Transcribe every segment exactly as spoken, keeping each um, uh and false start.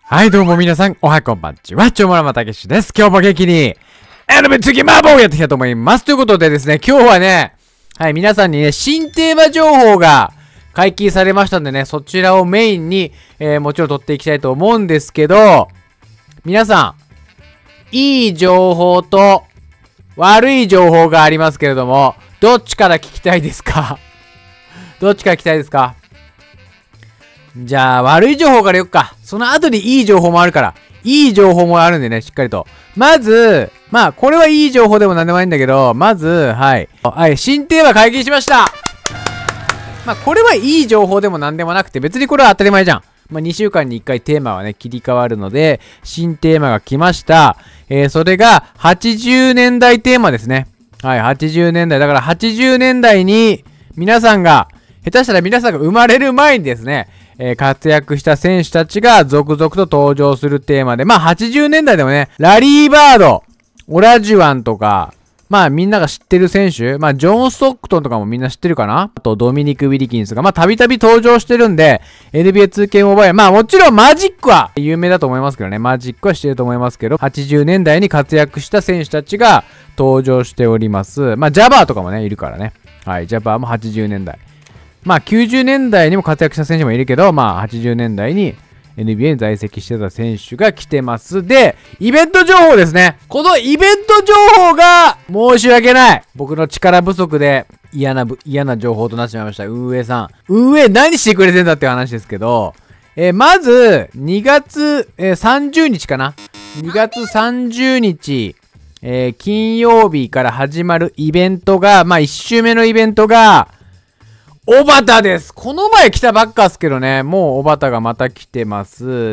はい、どうも皆さん、おはこんばんちは、ちょもらまたけしです。今日も元気に、エルビ次マーボーをやっていきたいと思います。ということでですね、今日はね、はい、皆さんにね、新テーマ情報が解禁されましたんでね、そちらをメインに、えー、もちろん取っていきたいと思うんですけど、皆さん、いい情報と悪い情報がありますけれども、どっちから聞きたいですかどっちから聞きたいですか？じゃあ、悪い情報からよっか。その後にいい情報もあるから。いい情報もあるんでね、しっかりと。まず、まあ、これはいい情報でもなんでもないんだけど、まず、はい。はい、新テーマ解禁しました。まあ、これはいい情報でもなんでもなくて、別にこれは当たり前じゃん。まあ、にしゅうかんにいっかいテーマはね、切り替わるので、新テーマが来ました。えー、それが、はちじゅうねんだいテーマですね。はい、はちじゅうねんだい。だから、はちじゅうねんだいに、皆さんが、下手したら皆さんが生まれる前にですね、えー、活躍した選手たちが続々と登場するテーマで、まあはちじゅうねんだいでもね、ラリーバード、オラジュアンとか、まあみんなが知ってる選手、まあジョン・ストックトンとかもみんな知ってるかな？あとドミニク・ウィリキンスが、まあたびたび登場してるんで、エヌビーエーツーケー モバイル、まあもちろんマジックは有名だと思いますけどね、マジックはしてると思いますけど、はちじゅうねんだいに活躍した選手たちが登場しております。まあジャバーとかもね、いるからね。はい、ジャバーもはちじゅうねんだい。まあきゅうじゅうねんだいにも活躍した選手もいるけど、まあはちじゅうねんだいに エヌビーエー に在籍してた選手が来てます。で、イベント情報ですね。このイベント情報が申し訳ない。僕の力不足で嫌な、嫌な情報となってしまいました。運営さん。運営何してくれてんだっていう話ですけど、えー、まずにがつ、えー、さんじゅうにちかな。にがつさんじゅうにち、えー、金曜日から始まるイベントが、まあいっ週目のイベントが、おばたです。この前来たばっかっすけどね、もうおばたがまた来てます。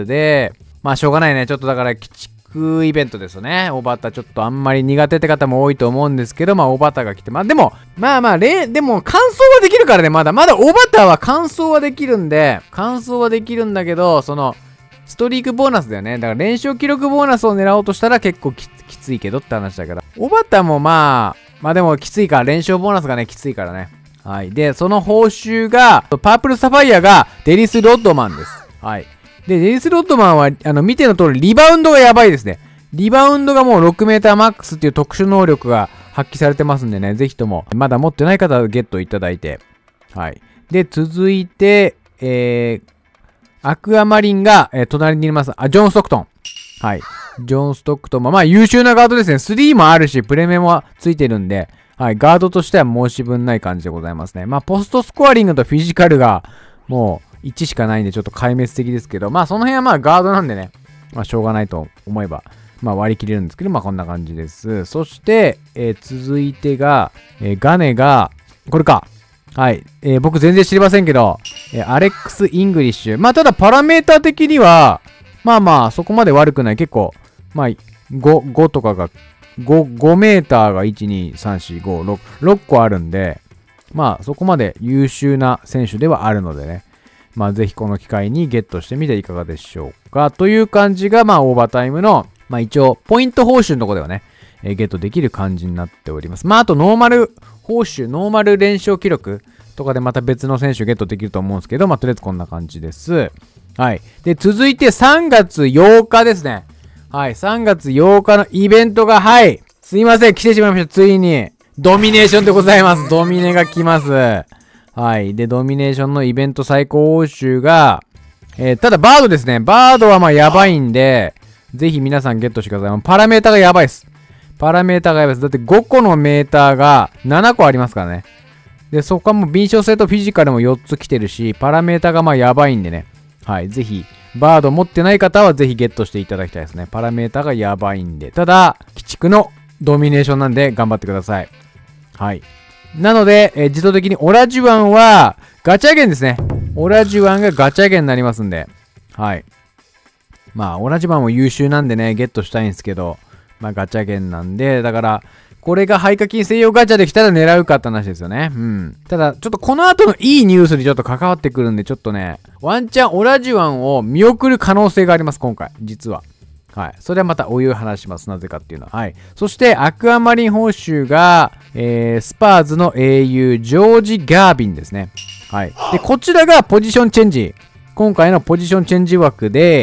で、まあしょうがないね。ちょっとだから鬼畜イベントですよね。おばたちょっとあんまり苦手って方も多いと思うんですけど、まあおばたが来て、まあでも、まあまあ、れでも完走はできるからね、まだ。まだおばたは完走はできるんで、完走はできるんだけど、その、ストリークボーナスだよね。だから連勝記録ボーナスを狙おうとしたら結構 き, きついけどって話だから。おばたもまあ、まあでもきついから、連勝ボーナスがね、きついからね。はい。で、その報酬が、パープルサファイアがデリス・ロッドマンです。はい。で、デリス・ロッドマンは、あの、見ての通り、リバウンドがやばいですね。リバウンドがもうろくメーターマックスっていう特殊能力が発揮されてますんでね、ぜひとも、まだ持ってない方はゲットいただいて。はい。で、続いて、えー、アクアマリンが、えー、隣にいます。あ、ジョン・ストックトン。はい。ジョン・ストックトンも、まあ優秀なガードですね。スリーもあるし、プレメもついてるんで、はい、ガードとしては申し分ない感じでございますね。まあ、ポストスコアリングとフィジカルがもういちしかないんでちょっと壊滅的ですけど、まあ、その辺はまあガードなんでね、まあ、しょうがないと思えば、まあ、割り切れるんですけど、まあ、こんな感じです。そして、えー、続いてが、えー、ガネが、これか。はい、えー、僕全然知りませんけど、えー、アレックス・イングリッシュ。まあ、ただパラメーター的には、まあまあ、そこまで悪くない。結構、まあ、ご、ごとかが、5、5メーターがいち、に、さん、よん、ご、ろく、ろっこあるんで、まあそこまで優秀な選手ではあるのでね、まあぜひこの機会にゲットしてみていかがでしょうか。という感じがまあオーバータイムの、まあ一応ポイント報酬のところではね、えー、ゲットできる感じになっております。まああとノーマル報酬、ノーマル連勝記録とかでまた別の選手ゲットできると思うんですけど、まあとりあえずこんな感じです。はい。で、続いてさんがつようかですね。はい、さんがつようかのイベントが、はい、すいません、来てしまいました、ついに。ドミネーションでございます。ドミネが来ます。はい、で、ドミネーションのイベント最高報酬が、えー、ただバードですね。バードはまあやばいんで、ぜひ皆さんゲットしてください。パラメータがやばいです。パラメータがやばいです。だってごこのメーターがななこありますからね。で、そこはもう敏捷性とフィジカルもよっつ来てるし、パラメータがまあやばいんでね。はい、ぜひ、バード持ってない方はぜひゲットしていただきたいですね。パラメータがやばいんで。ただ、鬼畜のドミネーションなんで頑張ってください。はい。なので、えー、自動的にオラジュワンはガチャゲンですね。オラジュワンがガチャゲンになりますんで。はい。まあ、オラジュワンも優秀なんでね、ゲットしたいんですけど、まあガチャゲンなんで、だから、これが廃課金専用ガチャできたら狙うかって話ですよね。うん。ただ、ちょっとこの後のいいニュースにちょっと関わってくるんで、ちょっとね、ワンチャンオラジュワンを見送る可能性があります、今回。実は。はい。それはまたお湯を話します。なぜかっていうのは。はい。そして、アクアマリン報酬が、えー、スパーズの英雄、ジョージ・ガービンですね。はい。で、こちらがポジションチェンジ。今回のポジションチェンジ枠で、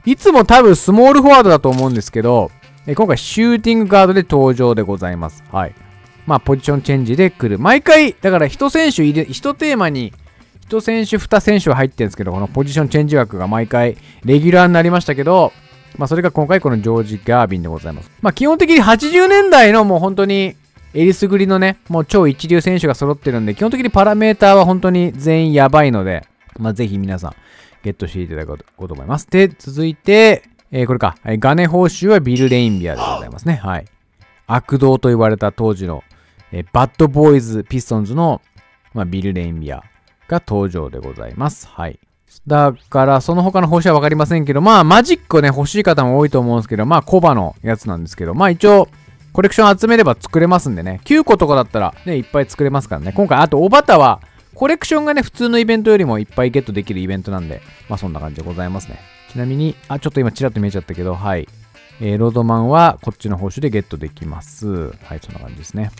いつも多分スモールフォワードだと思うんですけど、え今回シューティングガードで登場でございます。はい。まあ、ポジションチェンジで来る。毎回、だから一選手入れ、一テーマに、一選手、二選手は入ってるんですけど、このポジションチェンジ枠が毎回レギュラーになりましたけど、まあ、それが今回このジョージ・ガービンでございます。まあ、基本的にはちじゅうねんだいのもう本当に、えりすぐりのね、もう超一流選手が揃ってるんで、基本的にパラメーターは本当に全員やばいので、まあ、ぜひ皆さん、ゲットしていただこうと思います。で、続いて、えー、これか。ガネ報酬はビル・レインビアでございますね。はい。悪童と言われた当時の、えー、バッドボーイズ・ピストンズの、まあ、ビル・レインビアが登場でございます。はい。だから、その他の報酬はわかりませんけど、まあ、マジックをね、欲しい方も多いと思うんですけど、まあ、コバのやつなんですけど、まあ、一応、コレクション集めれば作れますんでね。きゅうことかだったら、ね、いっぱい作れますからね。今回、あと、おばたは、コレクションがね、普通のイベントよりもいっぱいゲットできるイベントなんで、まあ、そんな感じでございますね。ちなみに、あ、ちょっと今、ちらっと見えちゃったけど、はい。えー、ロードマンは、こっちの報酬でゲットできます。はい、そんな感じですね。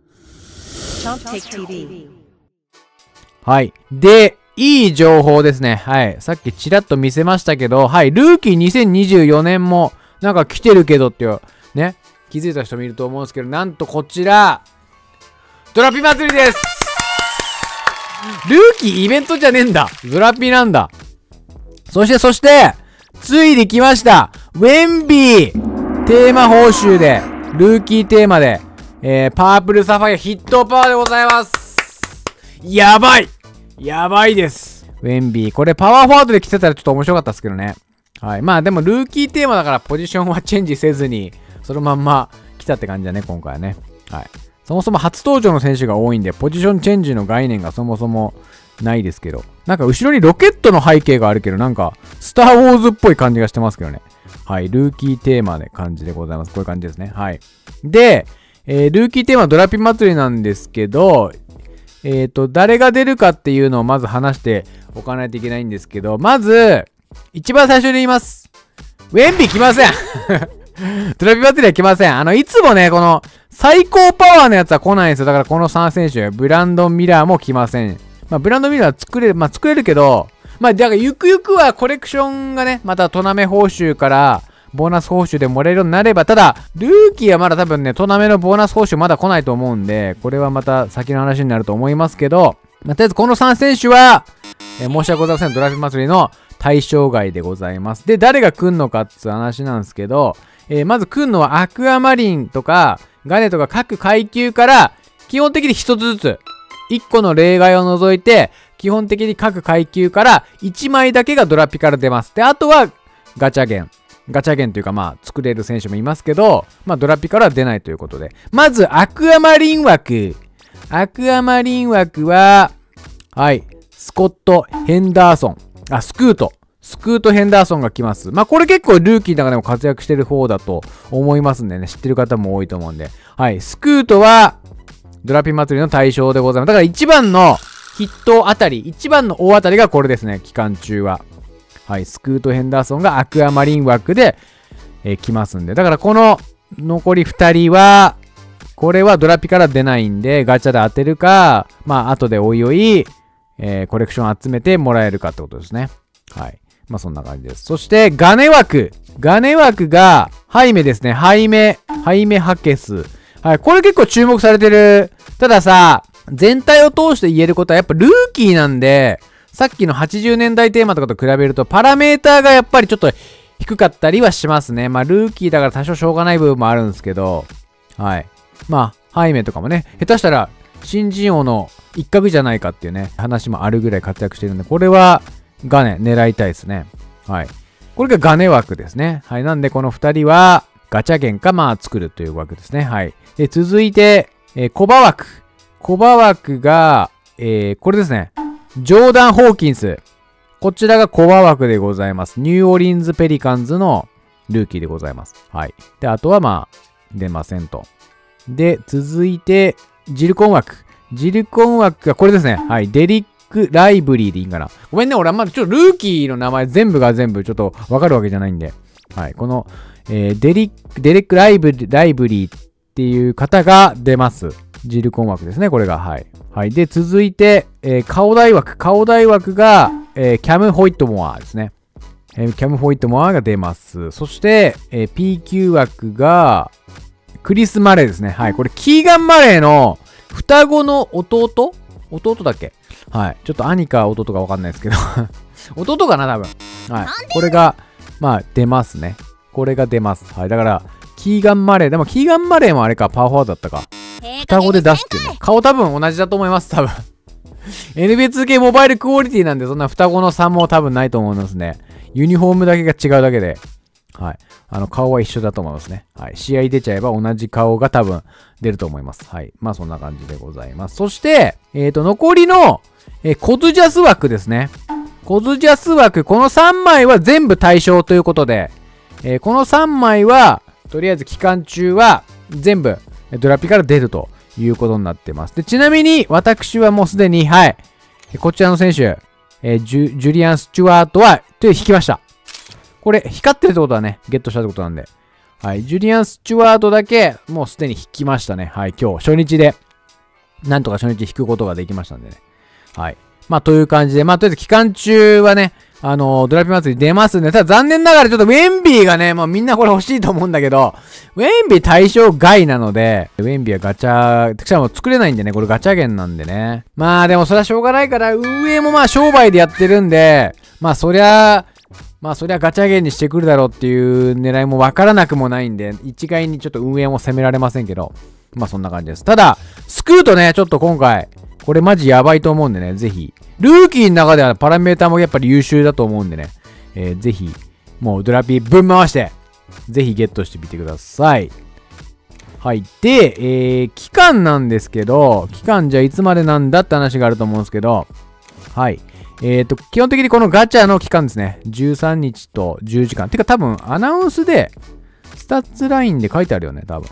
はい。で、いい情報ですね。はい。さっきちらっと見せましたけど、はい。ルーキーにせんにじゅうよねんも、なんか来てるけどっていう、ね。気づいた人もいると思うんですけど、なんとこちら、ドラピ祭りです。ルーキーイベントじゃねえんだ。ドラピなんだ。そして、そして、ついに来ました。ウェンビーテーマ報酬で、ルーキーテーマで、えー、パープルサファイアヒットパワーでございます。やばいやばいです。ウェンビー。これパワーフォワードで来てたらちょっと面白かったですけどね。はい。まあでもルーキーテーマだからポジションはチェンジせずに、そのまんま来たって感じだね、今回はね。はい。そもそも初登場の選手が多いんで、ポジションチェンジの概念がそもそもないですけど。なんか後ろにロケットの背景があるけど、なんか、スターウォーズっぽい感じがしてますけどね。はい。ルーキーテーマで感じでございます。こういう感じですね。はい。で、えー、ルーキーテーマドラピ祭りなんですけど、えっと、誰が出るかっていうのをまず話しておかないといけないんですけど、まず、一番最初に言います。ウェンビー来ませんドラピ祭りは来ません。あの、いつもね、この、最高パワーのやつは来ないんですよ。だからこのさん選手、ブランドン・ミラーも来ません。まあ、ブランドン・ミラーは作れる、まあ、作れるけど、まあ、だからゆくゆくはコレクションがね、またトナメ報酬から、ボーナス報酬でもらえるようになれば、ただ、ルーキーはまだ多分ね、トナメのボーナス報酬まだ来ないと思うんで、これはまた先の話になると思いますけど、まあ、とりあえずこのさん選手は、えー、申し訳ございません。ドラピ祭りの対象外でございます。で、誰が来んのかっていう話なんですけど、えー、まず来んのはアクアマリンとか、ガネとか各階級から、基本的に一つずつ、一個の例外を除いて、基本的に各階級からいちまいだけがドラピから出ます。で、あとはガチャゲン。ガチャゲンというかまあ作れる選手もいますけど、まあドラピからは出ないということで。まずアクアマリン枠。アクアマリン枠は、はい、スコット・ヘンダーソン。あ、スクート。スクート・ヘンダーソンが来ます。まあこれ結構ルーキーの中でも活躍してる方だと思いますんでね、知ってる方も多いと思うんで。はい、スクートはドラピ祭りの対象でございます。だから一番のヒットあたり、一番の大当たりがこれですね、期間中は。はい、スクート・ヘンダーソンがアクアマリン枠で、えー、来ますんで。だからこの残りふたりは、これはドラピから出ないんで、ガチャで当てるか、まあ後でおいおい、えー、コレクション集めてもらえるかってことですね。はい。まあそんな感じです。そして、ガネ枠。ガネ枠が、ハイメですね。ハイメ、ハイメハケス。はい。これ結構注目されてる。たださ、全体を通して言えることはやっぱルーキーなんで、さっきのはちじゅうねんだいテーマとかと比べると、パラメーターがやっぱりちょっと低かったりはしますね。まあ、ルーキーだから多少しょうがない部分もあるんですけど、はい。まあ、ハイメとかもね、下手したら、新人王の一角じゃないかっていうね、話もあるぐらい活躍してるんで、これは、ガネ、狙いたいですね。はい。これがガネ枠ですね。はい。なんで、この二人は、ガチャゲンか、まあ、作るという枠ですね。はい。で、続いて、えー、コバ枠。コバ枠が、えー、これですね。ジョーダン・ホーキンス。こちらがコバ枠でございます。ニューオリンズ・ペリカンズのルーキーでございます。はい。で、あとはまあ、出ませんと。で、続いて、ジルコン枠。ジルコン枠がこれですね。はい。デリック・ライブリーでいいんかな。ごめんね、俺はまだちょっとルーキーの名前全部が全部ちょっとわかるわけじゃないんで。はい。この、えー、デリック、デリック・ライブ、ライブリーっていう方が出ます。ジルコン枠ですね、これが。はい。はい。で、続いて、えー、顔大枠。顔大枠が、えー、キャム・ホイットモアですね。 えー、キャム・フォイットモアが出ます。そして、えー、ピーキュー 枠が、クリス・マレーですね。はい。これ、キーガン・マレーの双子の弟弟だっけ？はい。ちょっと兄か弟かわかんないですけど。弟かな、多分。はい。これが、まあ、出ますね。これが出ます。はい。だから、キーガン・マレー。でも、キーガン・マレーもあれか、パワーフォワードだったか。双子で出すっていうね。顔多分同じだと思います、多分。エヌビーエーツーケー モバイルクオリティなんで、そんな双子の差も多分ないと思いますね。ユニフォームだけが違うだけで。はい。あの、顔は一緒だと思いますね。はい。試合出ちゃえば同じ顔が多分出ると思います。はい。まあ、そんな感じでございます。そして、えっと、残りの、えー、コズジャス枠ですね。コズジャス枠、このさんまいは全部対象ということで、えー、このさんまいは、とりあえず期間中は全部ドラピから出るということになってます。で、ちなみに私はもうすでに、はい、こちらの選手、えー、ジュ、ジュリアン・スチュワートは、と引きました。これ、光ってるってことはね、ゲットしたってことなんで。はい、ジュリアン・スチュワートだけ、もうすでに引きましたね。はい、今日、初日で、なんとか初日引くことができましたんでね。はい。まあ、という感じで、まあ、とりあえず期間中はね、あのー、ドラピ祭り出ますんで、ただ残念ながらちょっとウェンビーがね、もうみんなこれ欲しいと思うんだけど、ウェンビー対象外なので、ウェンビーはガチャ、しかも作れないんでね、これガチャゲンなんでね。まあでもそれはしょうがないから、運営もまあ商売でやってるんで、まあそりゃ、まあそりゃガチャゲンにしてくるだろうっていう狙いもわからなくもないんで、一概にちょっと運営も責められませんけど、まあそんな感じです。ただ、スクートね、ちょっと今回、これマジやばいと思うんでね、ぜひ。ルーキーの中ではパラメーターもやっぱり優秀だと思うんでね、えー、ぜひ、もうドラピーぶん回して、ぜひゲットしてみてください。はい。で、えー、期間なんですけど、期間じゃいつまでなんだって話があると思うんですけど、はい。えっと、基本的にこのガチャの期間ですね。じゅうさんにちとじゅうじかん。てか多分アナウンスで、スタッツラインで書いてあるよね、多分。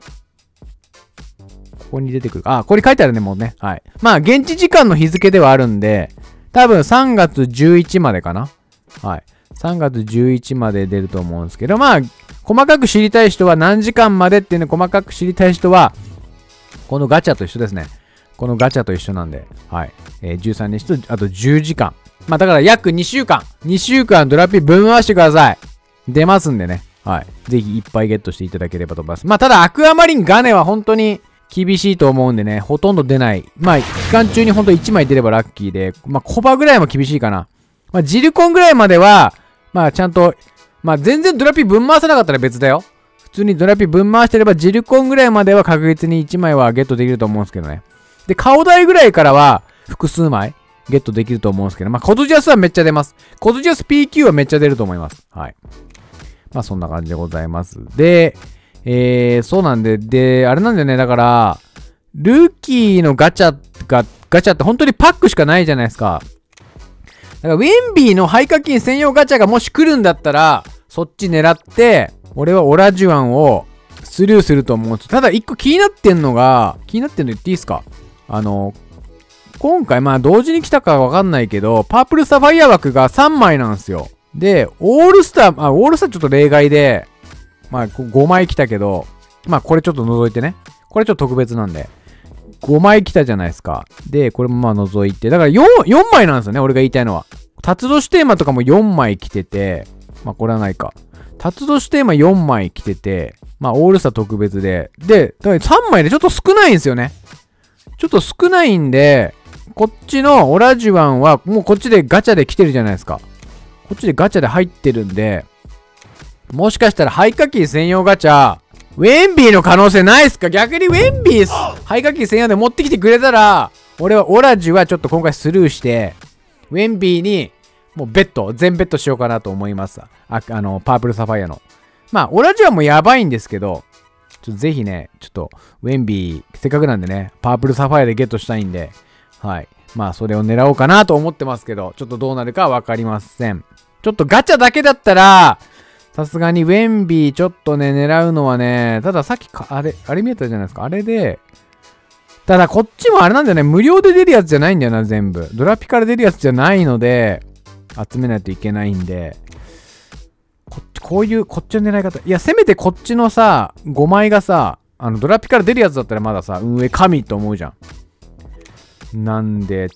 ここに出てくる。あ、これ書いてあるね、もうね。はい。まあ、現地時間の日付ではあるんで、多分さんがつじゅういちまでかな。はい。さんがつじゅういちまで出ると思うんですけど、まあ、細かく知りたい人は何時間までっていうの細かく知りたい人は、このガチャと一緒ですね。このガチャと一緒なんで、はい。えー、じゅうさんにちと、あとじゅうじかん。まあ、だから約にしゅうかん。にしゅうかんドラピぶん回してください。出ますんでね。はい。ぜひいっぱいゲットしていただければと思います。まあ、ただ、アクアマリンガネは本当に、厳しいと思うんでね、ほとんど出ない。まあ、期間中にほんといちまい出ればラッキーで、まあ、コバぐらいも厳しいかな。まあ、ジルコンぐらいまでは、まあ、ちゃんと、まあ、全然ドラピぶん回さなかったら別だよ。普通にドラピぶん回してれば、ジルコンぐらいまでは確実にいちまいはゲットできると思うんですけどね。で、顔台ぐらいからは、複数枚ゲットできると思うんですけど、まあ、コズジャスはめっちゃ出ます。コズジャス ピーキュー はめっちゃ出ると思います。はい。まあ、そんな感じでございます。で、えー、そうなんで、で、あれなんだよね、だから、ルーキーのガチャが、ガチャって本当にパックしかないじゃないですか。だからウェンビーの廃課金専用ガチャがもし来るんだったら、そっち狙って、俺はオラジュアンをスルーすると思うんです。ただ一個気になってんのが、気になってんの言っていいですか？あの、今回まあ同時に来たかわかんないけど、パープルサファイア枠がさんまいなんですよ。で、オールスター、あ、オールスターちょっと例外で、まあごまい来たけど、まあこれちょっと覗いてね。これちょっと特別なんで。ごまい来たじゃないですか。で、これもまあ覗いて。だから 4, よんまいなんですよね。俺が言いたいのは。辰年テーマとかもよんまい来てて。まあこれはないか。辰年テーマよんまい来てて。まあオールスター特別で。で、だからさんまいでちょっと少ないんですよね。ちょっと少ないんで、こっちのオラジュアンはもうこっちでガチャで来てるじゃないですか。こっちでガチャで入ってるんで、もしかしたら廃課金専用ガチャ、ウェンビーの可能性ないっすか？逆にウェンビー廃課金専用で持ってきてくれたら、俺はオラジュはちょっと今回スルーして、ウェンビーにもうベッド、全ベッドしようかなと思います。あ、あの、パープルサファイアの。まあ、オラジュはもうやばいんですけど、ちょっとぜひね、ちょっとウェンビー、せっかくなんでね、パープルサファイアでゲットしたいんで、はい。まあ、それを狙おうかなと思ってますけど、ちょっとどうなるかわかりません。ちょっとガチャだけだったら、さすがにウェンビーちょっとね、狙うのはね、たださっきか、あれ、あれ見えたじゃないですか。あれで、ただこっちもあれなんだよね、無料で出るやつじゃないんだよな、全部。ドラピから出るやつじゃないので、集めないといけないんで、こっち、こういう、こっちの狙い方。いや、せめてこっちのさ、ごまいがさ、あの、ドラピから出るやつだったらまださ、運営神と思うじゃん。なんで、ちょっ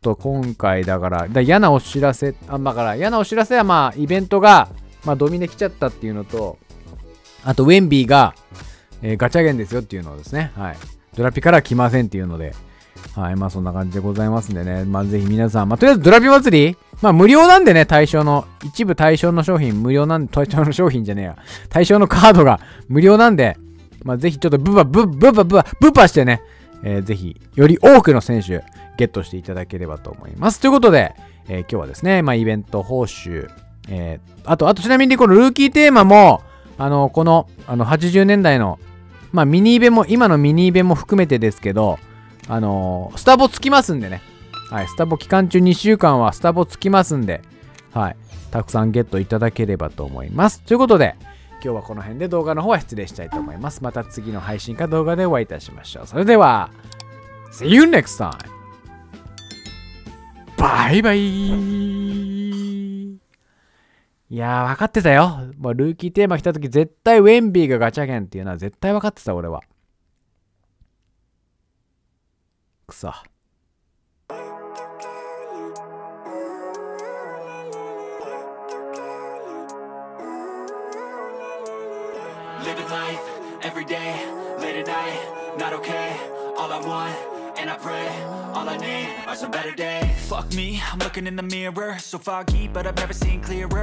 と今回だから、だ嫌なお知らせ、あ、だから嫌なお知らせはまあイベントが、まあドミネ来ちゃったっていうのと、あとウェンビーが、えー、ガチャゲンですよっていうのをですね、はい。ドラピから来ませんっていうので、はい。まあそんな感じでございますんでね、まあぜひ皆さん、まあとりあえずドラピ祭り、まあ無料なんでね、対象の、一部対象の商品無料なんで、対象の商品じゃねえや、対象のカードが無料なんで、まあぜひちょっとブバブブバブバブバしてね、えー、ぜひより多くの選手ゲットしていただければと思います。ということで、えー、今日はですね、まあイベント報酬、えー、あと、あとちなみにこのルーキーテーマも、あの、この、あの、はちじゅうねんだいの、まあミニイベも、今のミニイベも含めてですけど、あのー、スタボつきますんでね。はい、スタボ期間中にしゅうかんはスタボつきますんで、はい、たくさんゲットいただければと思います。ということで、今日はこの辺で動画の方は失礼したいと思います。また次の配信か動画でお会いいたしましょう。それでは、See you next time! バイバイ。いやー、分かってたよ。もうルーキーテーマ来た時絶対ウェンビーがガチャゲンっていうのは絶対分かってた、俺は。くそ。 Living life every day, late at night, not okay. All I want, and I pray, all I need are some better days. Fuck me, I'm looking in the mirror, so foggy, but I've never seen clearer.